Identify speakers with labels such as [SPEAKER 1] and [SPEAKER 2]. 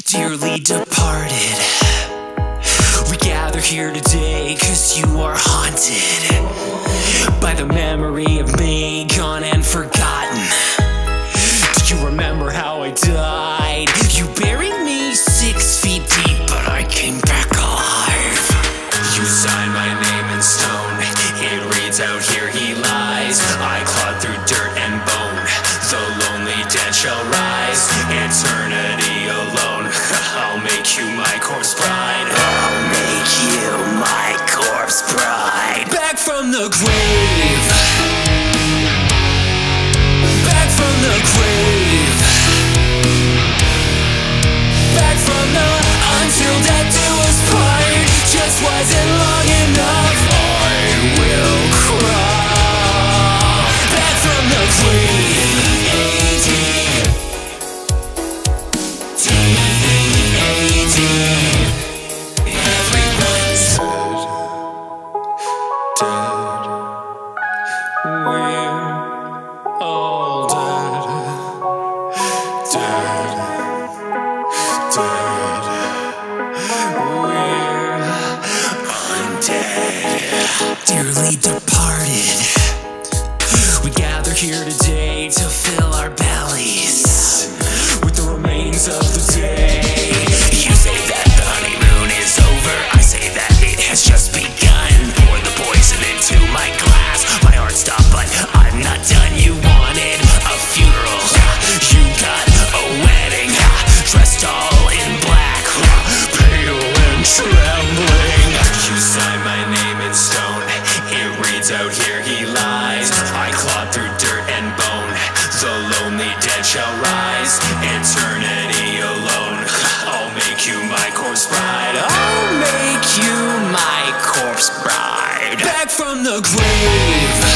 [SPEAKER 1] dearly departed, we gather here today cause you are haunted by the memory of me, gone and forgotten. Do you remember how I died? You buried me 6 feet deep, but I came back alive. You signed my name in stone, it reads out here he lies. I clawed through dirt and bone, the lonely dead shall rise. Eternity alone, I'll make you my corpse bride. I'll make you my corpse bride. Back from the grave, back from the grave, back from the until death do us part. Just wasn't long enough, I will crawl back from the grave. Everyone's dead, we're all dead, dead, we're undead, dearly departed. We gather here today to fill our bellies with the remains of the day. You say that the honeymoon is over, I say that it has just begun. Pour the poison into my glass, my heart stopped but I'm not done. You wanted a funeral, you got a wedding, dressed all in black, pale and trembling. You signed my name in stone, it reads out here he lies. I clawed through dirt and bone, the lonely dead shall rise. Eternity alone, I'll make you my corpse bride. I'll make you my corpse bride. Back from the grave,